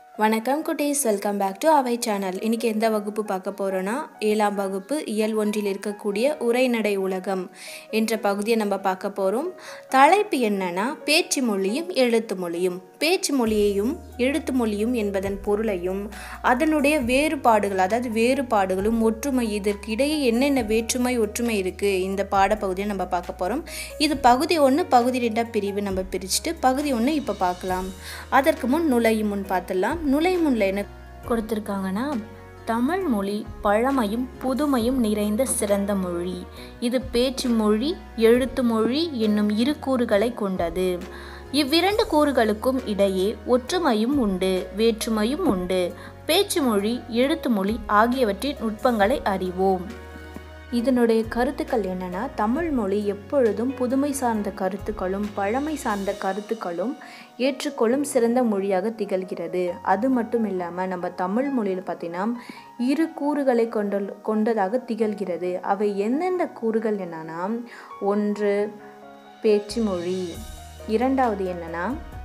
வணக்கம் குட்டீஸ், welcome back to அவை சேனல். இன்றைக்கி எந்த வகுப்பு பார்க்க போகிறோன்னா 7ஆம் வகுப்பு இயல் 1 இருக்கக்கூடிய உரைநடை உலகம் என்ற பகுதியை நம்ம பார்க்க போகிறோம். தலைப்பு என்னன்னா பேச்சு மொழியும் எழுத்து மொழியும். பேச்சு மொழியையும் எழுத்து மொழியும் என்பதன் பொருளையும் அதனுடைய வேறுபாடுகள், அதாவது வேறுபாடுகளும் ஒற்றுமை, இதற்கு இடையே என்னென்ன வேற்றுமை ஒற்றுமை இருக்குது இந்த பாடப்பகுதியை நம்ம பார்க்க போகிறோம். இது பகுதி 1, பகுதி 2 பிரிவு நம்ம பிரிச்சுட்டு பகுதி 1 இப்போ பார்க்கலாம். அதற்கு முன் நுழையும் முன் பார்த்துடலாம். நுழைமுன்ல என்ன கொடுத்திருக்காங்கன்னா, தமிழ் மொழி பழமையும் புதுமையும் நிறைந்த சிறந்த மொழி. இது பேச்சு மொழி எழுத்து மொழி என்னும் இரு கூறுகளை கொண்டது. இவ்விரண்டு கூறுகளுக்கும் இடையே ஒற்றுமையும் உண்டு, வேற்றுமையும் உண்டு. பேச்சு மொழி எழுத்து மொழி ஆகியவற்றின் நுட்பங்களை அறிவோம். இதனுடைய கருத்துக்கள் என்னன்னா, தமிழ் மொழி எப்பொழுதும் புதுமை சார்ந்த கருத்துக்களும் பழமை சார்ந்த கருத்துக்களும் ஏற்றுக்கொள்ளும் சிறந்த மொழியாக திகழ்கிறது. அது மட்டும் இல்லாமல் நம்ம தமிழ் மொழியில் பார்த்தீங்கன்னா இரு கூறுகளை கொண்டதாக திகழ்கிறது. அவை எந்தெந்த கூறுகள் என்னன்னா, ஒன்று பேச்சு மொழி, இரண்டாவது என்னன்னா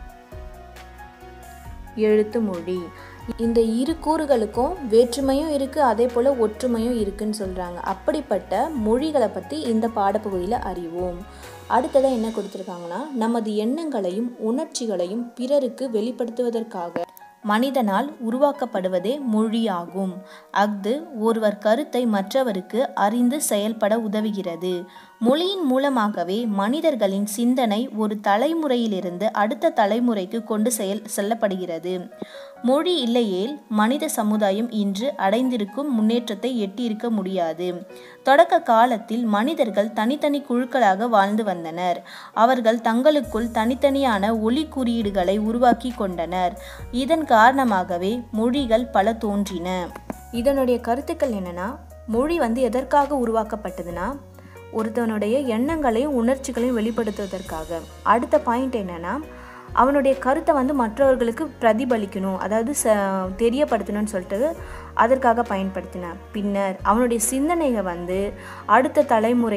எழுத்து மொழி. இந்த இரு கூறுகளுக்கும் வேற்றுமையும் இருக்குது, அதே போல் ஒற்றுமையும் இருக்குன்னு சொல்கிறாங்க. அப்படிப்பட்ட மொழிகளை பற்றி இந்த பாடப்பகுதியில் அறிவோம். அடுத்ததாக என்ன கொடுத்துருக்காங்கன்னா, நமது எண்ணங்களையும் உணர்ச்சிகளையும் பிறருக்கு வெளிப்படுத்துவதற்காக மனிதனால் உருவாக்கப்படுவதே மொழியாகும். அஃது ஒருவர் கருத்தை மற்றவருக்கு அறிந்து செயல்பட உதவுகிறது. மொழியின் மூலமாகவே மனிதர்களின் சிந்தனை ஒரு தலைமுறையிலிருந்து அடுத்த தலைமுறைக்கு கொண்டு செல்லப்படுகிறது. மொழி இல்லையேல் மனித சமுதாயம் இன்று அடைந்திருக்கும் முன்னேற்றத்தை எட்டியிருக்க முடியாது. தொடக்க காலத்தில் மனிதர்கள் தனித்தனி குழுக்களாக வாழ்ந்து வந்தனர். அவர்கள் தங்களுக்குள் தனித்தனியான ஒலி குறியீடுகளை உருவாக்கி கொண்டனர். இதன் காரணமாகவே மொழிகள் பல தோன்றின. இதனுடைய கருத்துக்கள் என்னன்னா, மொழி எதற்காக உருவாக்கப்பட்டதுன்னா, ஒருத்தவனுடைய எண்ணங்களையும் உணர்ச்சிகளையும் வெளிப்படுத்துவதற்காக. அடுத்த பாயிண்ட் என்னன்னா, அவனுடைய கருத்தை மற்றவர்களுக்கு பிரதிபலிக்கணும், அதாவது தெரியப்படுத்தணும்னு சொல்லிட்டு அதற்காக பயன்படுத்தினான். பின்னர் அவனுடைய சிந்தனையை அடுத்த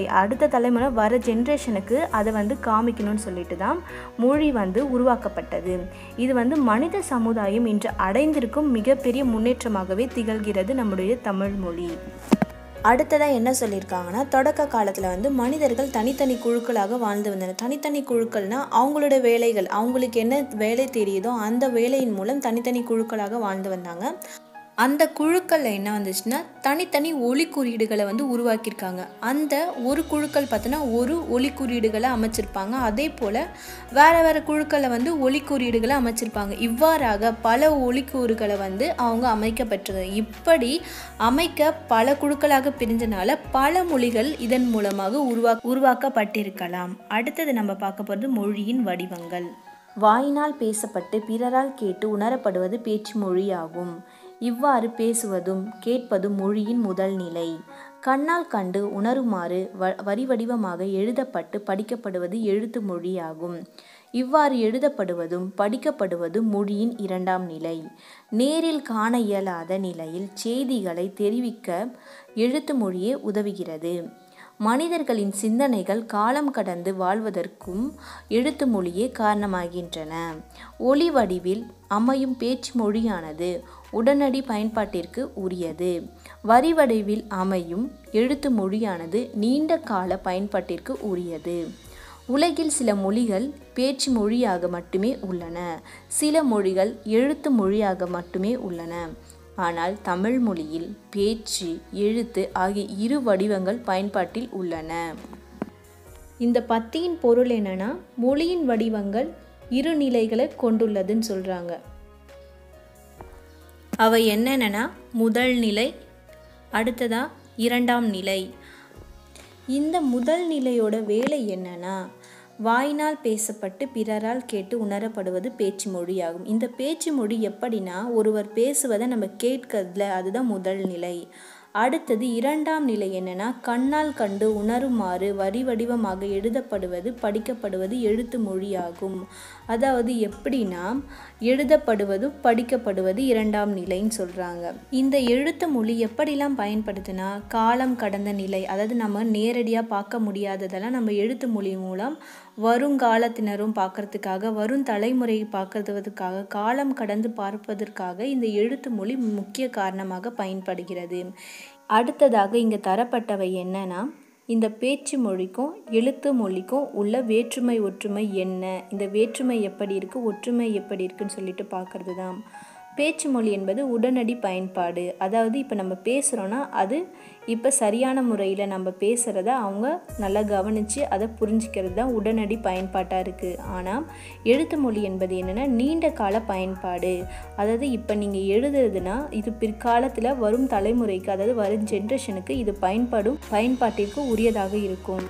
தலைமுறை வர ஜென்ரேஷனுக்கு அதை காமிக்கணும்னு சொல்லிட்டு தான் மொழி உருவாக்கப்பட்டது. இது மனித சமுதாயம் இன்று அடைந்திருக்கும் மிகப்பெரிய முன்னேற்றமாகவே திகழ்கிறது நம்முடைய தமிழ் மொழி. அடுத்ததாக என்ன சொல்லியிருக்காங்கன்னா, தொடக்க காலத்தில் மனிதர்கள் தனித்தனி குழுக்களாக வாழ்ந்து வந்தனர். தனித்தனி குழுக்கள்னால் அவங்களோட வேலைகள், அவங்களுக்கு என்ன வேலை தெரியுதோ அந்த வேலையின் மூலம் தனித்தனி குழுக்களாக வாழ்ந்து வந்தாங்க. அந்த குழுக்களில் என்ன வந்துச்சுன்னா, தனித்தனி ஒலி குறியீடுகளை உருவாக்கியிருக்காங்க. அந்த ஒரு குழுக்கள் பார்த்தோன்னா ஒரு ஒலி குறியீடுகளை அமைச்சிருப்பாங்க. அதே போல் வேறு வேறு குழுக்களில் ஒலி குறியீடுகளை அமைச்சிருப்பாங்க. இவ்வாறாக பல ஒலிக்கூறுகளை அவங்க அமைக்கப்பட்டது. இப்படி அமைக்க பல குழுக்களாக பிரிஞ்சனால பல மொழிகள் இதன் மூலமாக உருவாக்கப்பட்டிருக்கலாம். அடுத்தது நம்ம பார்க்க போகிறது மொழியின் வடிவங்கள். வாயினால் பேசப்பட்டு பிறரால் கேட்டு உணரப்படுவது பேச்சு மொழியாகும். இவ்வாறு பேசுவதும் கேட்பதும் மொழியின் முதல் நிலை. கண்ணால் கண்டு உணருமாறு வரி வடிவமாக எழுதப்பட்டு படிக்கப்படுவது எழுத்து மொழியாகும். இவ்வாறு எழுதப்படுவதும் படிக்கப்படுவதும் மொழியின் இரண்டாம் நிலை. நேரில் காண இயலாத நிலையில் செய்திகளை தெரிவிக்க எழுத்து மொழியே உதவுகிறது. மனிதர்களின் சிந்தனைகள் காலம் கடந்து வாழ்வதற்கும் எழுத்து மொழியே காரணமாகின்றன. ஒலி வடிவில் அமையும் பேச்சு மொழியானது உடனடி பயன்பாட்டிற்கு உரியது. வரி வடிவில் அமையும் எழுத்து மொழியானது நீண்ட கால பயன்பாட்டிற்கு உரியது. உலகில் சில மொழிகள் பேச்சு மொழியாக மட்டுமே உள்ளன, சில மொழிகள் எழுத்து மொழியாக மட்டுமே உள்ளன. ஆனால் தமிழ் மொழியில் பேச்சு எழுத்து ஆகிய இரு வடிவங்கள் பயன்பாட்டில் உள்ளன. இந்த பத்தியின் பொருள் என்னன்னா, மொழியின் வடிவங்கள் இரு நிலைகளை கொண்டுள்ளதுன்னு சொல்கிறாங்க. அவை என்னென்னா, முதல் நிலை, அடுத்ததா இரண்டாம் நிலை. இந்த முதல் நிலையோட வேலை என்னன்னா, வாயினால் பேசப்பட்டு பிறரால் கேட்டு உணரப்படுவது பேச்சு மொழியாகும். இந்த பேச்சு மொழி எப்படின்னா, ஒருவர் பேசுவதை நம்ம கேட்கறதுல, அதுதான் முதல் நிலை. அடுத்தது இரண்டாம் நிலை என்னன்னா, கண்ணால் கண்டு உணருமாறு வரி வடிவமாக எழுதப்படுவது படிக்கப்படுவது எழுத்து மொழியாகும். அதாவது எப்படின்னா எழுதப்படுவது படிக்கப்படுவது இரண்டாம் நிலைன்னு சொல்கிறாங்க. இந்த எழுத்து மொழி எப்படிலாம் பயன்படுத்துனா காலம் கடந்த நிலை, அதாவது நம்ம நேரடியாக பார்க்க முடியாததெல்லாம் நம்ம எழுத்து மொழி மூலம் வருங்காலத்தினரும் பார்க்கறதுக்காக, வரும் தலைமுறை பார்க்கறதுக்காக, காலம் கடந்து பார்ப்பதற்காக இந்த எழுத்து மொழி முக்கிய காரணமாக பயன்படுகிறது. அடுத்ததாக இங்கே தரப்பட்டவை என்னன்னா, இந்த பேச்சு மொழிக்கும் எழுத்து மொழிக்கும் உள்ள வேற்றுமை ஒற்றுமை என்ன, இந்த வேற்றுமை எப்படி இருக்குது, ஒற்றுமை எப்படி இருக்குன்னு சொல்லிட்டு பார்க்கறது தான். பேச்சு மொழி என்பது உடனடி பயன்பாடு. அதாவது இப்போ நம்ம பேசுகிறோன்னா அது இப்போ சரியான முறையில் நம்ம பேசுகிறத அவங்க நல்லா கவனித்து அதை புரிஞ்சிக்கிறது தான் உடனடி பயன்பாட்டாக இருக்குது. ஆனால் எழுத்து மொழி என்பது என்னென்னா நீண்ட கால பயன்பாடு. அதாவது இப்போ நீங்கள் எழுதுறதுனா இது பிற்காலத்தில் வரும் தலைமுறைக்கு, அதாவது வரும் ஜென்ரேஷனுக்கு இது பயன்பாட்டிற்கு உரியதாக இருக்கும்.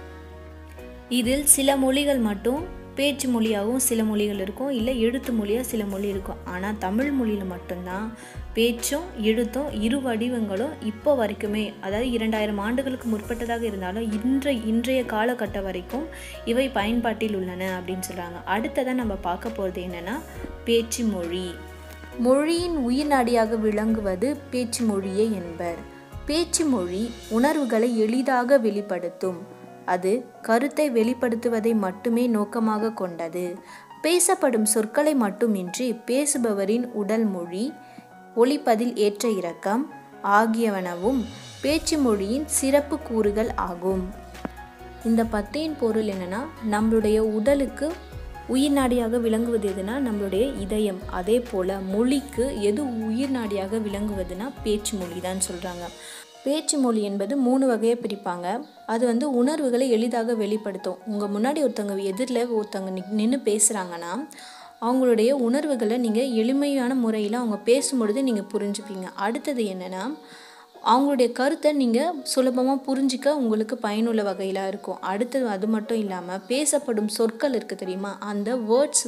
இதில் சில மொழிகள் மட்டும் பேச்சு மொழியாகவும் சில மொழிகள் இருக்கும், இல்லை எழுத்து மொழியாக சில மொழி இருக்கும். ஆனால் தமிழ் மொழியில் மட்டும்தான் பேச்சும் எழுத்தும் இரு வடிவங்களும் இப்போ வரைக்குமே, அதாவது 2000 ஆண்டுகளுக்கு முற்பட்டதாக இருந்தாலும் இன்றைய காலகட்டம் வரைக்கும் இவை பயன்பாட்டில் உள்ளன அப்படின்னு சொல்கிறாங்க. அடுத்ததான் நம்ம பார்க்க போகிறது என்னென்னா பேச்சு மொழி. மொழியின் உயிர் நாடியாக விளங்குவது பேச்சு மொழியே என்பர். பேச்சு மொழி உணர்வுகளை எளிதாக வெளிப்படுத்தும். அது கருத்தை வெளிப்படுத்துவதை மட்டுமே நோக்கமாக கொண்டது. பேசப்படும் சொற்களை மட்டுமின்றி பேசுபவரின் உடல் மொழி, ஒலிப்பதில் ஏற்ற இறக்கம் ஆகியவனவும் பேச்சு மொழியின் சிறப்பு கூறுகள் ஆகும். இந்த பத்தியின் பொருள் என்னன்னா, நம்மளுடைய உடலுக்கு உயிர் நாடியாக விளங்குவது எதுனா நம்மளுடைய இதயம். அதே போல் மொழிக்கு எது உயிர் நாடியாக விளங்குவதுனா பேச்சு மொழி தான் சொல்கிறாங்க. பேச்சு மொழி என்பது 3 வகையை பிரிப்பாங்க. அது உணர்வுகளை எளிதாக வெளிப்படுத்தும். உங்கள் முன்னாடி எதிரில் ஒருத்தவங்க நின்று பேசுகிறாங்கன்னா அவங்களுடைய உணர்வுகளை நீங்கள் எளிமையான முறையில் அவங்க பேசும்பொழுது நீங்கள் புரிஞ்சுப்பீங்க. அடுத்தது என்னென்னா, அவங்களுடைய கருத்தை நீங்கள் சுலபமாக புரிஞ்சிக்க உங்களுக்கு பயனுள்ள வகையில் இருக்கும். அடுத்தது அது மட்டும் இல்லாமல் பேசப்படும் சொற்கள் இருக்குது தெரியுமா, அந்த வேர்ட்ஸ்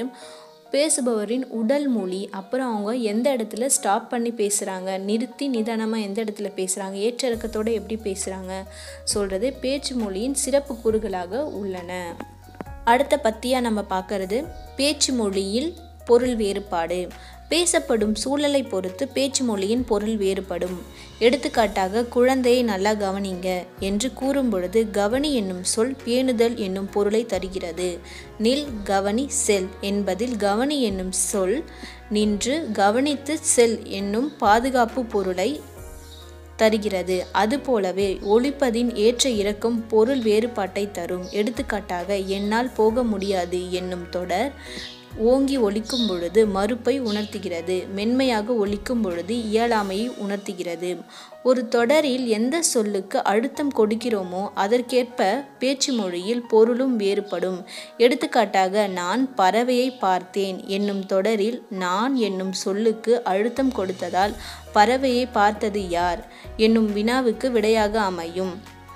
பேசுபவரின் உடல் மொழி, அப்புறம் அவங்க எந்த இடத்துல ஸ்டாப் பண்ணி பேசுகிறாங்க, நிறுத்தி நிதானமாக எந்த இடத்துல பேசுகிறாங்க, ஏற்ற இறக்கத்தோடு எப்படி பேசுகிறாங்க சொல்கிறது பேச்சு மொழியின் சிறப்பு கூறுகளாக உள்ளன. அடுத்த பத்தியாக நம்ம பார்க்கறது பேச்சு மொழியில் பொருள் வேறுபாடு. பேசப்படும் சூழலை பொறுத்து பேச்சு மொழியின் பொருள் வேறுபடும். எடுத்துக்காட்டாக குழந்தையை நல்லா கவனிங்க என்று கூறும் பொழுது கவனி என்னும் சொல் பேணுதல் என்னும் பொருளை தருகிறது. நில் கவனி செல் என்பதில் கவனி என்னும் சொல் நின்று கவனித்து செல் என்னும் பாதுகாப்பு பொருளை தருகிறது. அதுபோலவே ஒலிப்பதின் ஏற்ற இறக்கம் பொருள் வேறுபாட்டை தரும். எடுத்துக்காட்டாக என்னால் போக முடியாது என்னும் தொடர் ஓங்கி ஒலிக்கும் பொழுது மறுப்பை உணர்த்துகிறது, மென்மையாக ஒலிக்கும் பொழுது இயலாமையை உணர்த்துகிறது. ஒரு தொடரில் எந்த சொல்லுக்கு அழுத்தம் கொடுக்கிறோமோ அதற்கேற்ப பேச்சு மொழியில் பொருளும் வேறுபடும். எடுத்துக்காட்டாக நான் பறவையை பார்த்தேன் என்னும் தொடரில் நான் என்னும் சொல்லுக்கு அழுத்தம் கொடுத்ததால் பறவையை பார்த்தது யார் என்னும் வினாவுக்கு விடையாக அமையும்.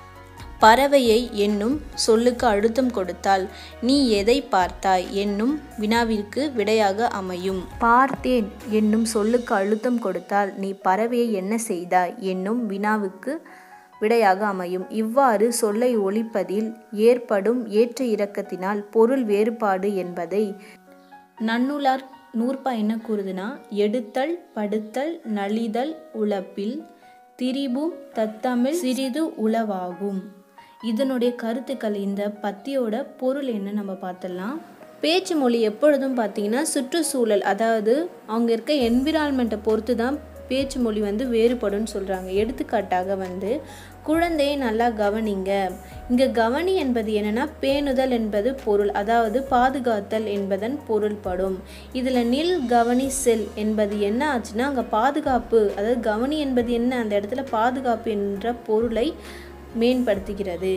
பறவையை என்னும் சொல்லுக்கு அழுத்தம் கொடுத்தால் நீ எதை பார்த்தாய் என்னும் வினாவிற்கு விடையாக அமையும். பார்த்தேன் என்னும் சொல்லுக்கு அழுத்தம் கொடுத்தால் நீ பறவையை என்ன செய்தாய் என்னும் வினாவுக்கு விடையாக அமையும். இவ்வாறு சொல்லை ஒலிப்பதில் ஏற்படும் ஏற்ற இறக்கத்தினால் பொருள் வேறுபாடு என்பதை நன்னூலார் நூற்பா என்ன கூறுதுன்னா, எடுத்தல் படுத்தல் நலிதல் உழப்பில் திரிபும் தத்தமிழ் சிறிது உளவாகும். இதனுடைய கருத்துக்கள், இந்த பத்தியோட பொருள் என்ன நம்ம பார்த்துடலாம். பேச்சு மொழி எப்பொழுதும் பார்த்திங்கன்னா சுற்றுச்சூழல், அதாவது அவங்க இருக்க என்விரான்மெண்ட்டை பொறுத்து தான் பேச்சு மொழி வேறுபடும் சொல்கிறாங்க. எடுத்துக்காட்டாக குழந்தையை நல்லா கவனிங்க. இங்கே கவனி என்பது என்னென்னா பேணுதல் என்பது பொருள், அதாவது பாதுகாத்தல் என்பதன் பொருள்படும். இதில் நில் கவனி செல் என்பது என்ன ஆச்சுன்னா அங்கே பாதுகாப்பு, அதாவது கவனி என்பது என்ன, அந்த இடத்துல பாதுகாப்பு என்ற பொருளை மேம்படுத்துகிறது.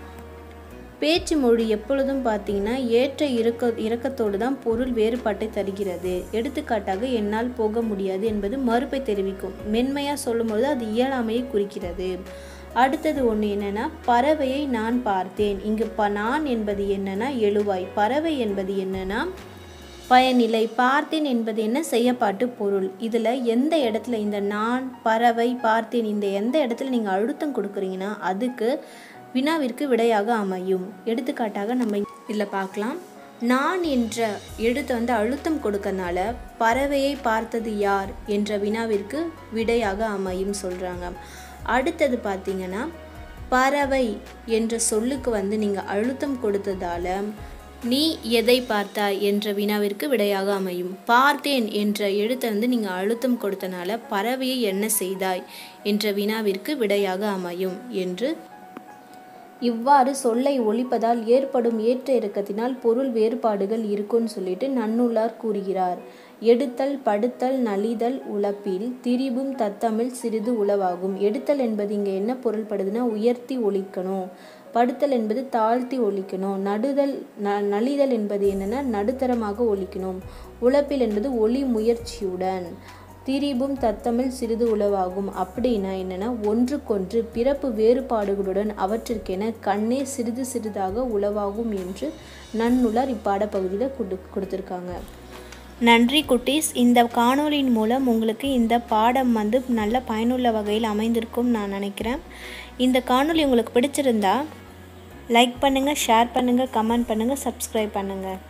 பேச்சு மொழி எப்பொழுதும் பார்த்திங்கன்னா ஏற்ற இறக்கத்தோடு தான் பொருள் வேறுபாட்டை தருகிறது. எடுத்துக்காட்டாக என்னால் போக முடியாது என்பது மறுப்பை தெரிவிக்கும். மென்மையாக சொல்லும்பொழுது அது இயலாமையை குறிக்கிறது. அடுத்தது ஒன்று என்னென்னா, பறவையை நான் பார்த்தேன். இங்கு நான் என்பது என்னென்னா எழுவாய், பறவை என்பது என்னென்னா பயனிலை, பார்த்தேன் என்பது என்ன செய்யப்பாட்டு பொருள். இதில் எந்த இடத்துல இந்த நான் பறவை பார்த்தேன் இந்த எந்த இடத்துல நீங்கள் அழுத்தம் கொடுக்குறீங்கன்னா அதுக்கு வினாவிற்கு விடையாக அமையும். எடுத்துக்காட்டாக நம்ம இதில் பார்க்கலாம். நான் என்ற எழுத்தை வந்து அழுத்தம் கொடுக்கறனால பறவையை பார்த்தது யார் என்ற வினாவிற்கு விடையாக அமையும் சொல்கிறாங்க. அடுத்தது பார்த்திங்கன்னா பறவை என்ற சொல்லுக்கு வந்து நீங்கள் அழுத்தம் கொடுத்ததால நீ எதை பார்த்தாய் என்ற வினாவிற்கு விடையாக அமையும். பார்த்தேன் என்ற எழுத்தை வந்து நீங்கள் அழுத்தம் கொடுத்தனால பறவையை என்ன செய்தாய் என்ற வினாவிற்கு விடையாக அமையும் என்று. இவ்வாறு சொல்லை ஒலிப்பதால் ஏற்படும் ஏற்ற இறக்கத்தினால் பொருள் வேறுபாடுகள் இருக்குன்னு சொல்லிட்டு நன்னூலார் கூறுகிறார். எடுத்தல் படுத்தல் நலிதல் உழப்பில் திரிபும் தத்தமிழ் சிறிது உளவாகும். எடுத்தல் என்பது இங்கே என்ன பொருள்படுதுன்னா உயர்த்தி ஒலிக்கணும். படுத்தல் என்பது தாழ்த்தி ஒலிக்கணும். நலிதல் என்பது என்னன்னா நடுத்தரமாக ஒலிக்கணும். உழப்பில் என்பது ஒலி முயற்சியுடன். திரிபும் தத்தமிழ் சிறிது உளவாகும் அப்படின்னா என்னன்னா ஒன்றுக்கொன்று பிறப்பு வேறுபாடுகளுடன் அவற்றிற்கென கண்ணே சிறிது சிறிதாக உளவாகும் என்று நன்னூலார் இப்பாடப்பகுதியில் கொடுத்துருக்காங்க. நன்றி குட்டீஸ். இந்த காணொலியின் மூலம் உங்களுக்கு இந்த பாடம் வந்து நல்ல பயனுள்ள வகையில் அமைந்திருக்கும் நான் நினைக்கிறேன். இந்த காணொலி உங்களுக்கு பிடிச்சிருந்தா லைக் பண்ணுங்கள், ஷேர் பண்ணுங்கள், கமெண்ட் பண்ணுங்கள், சப்ஸ்கிரைப் பண்ணுங்கள்.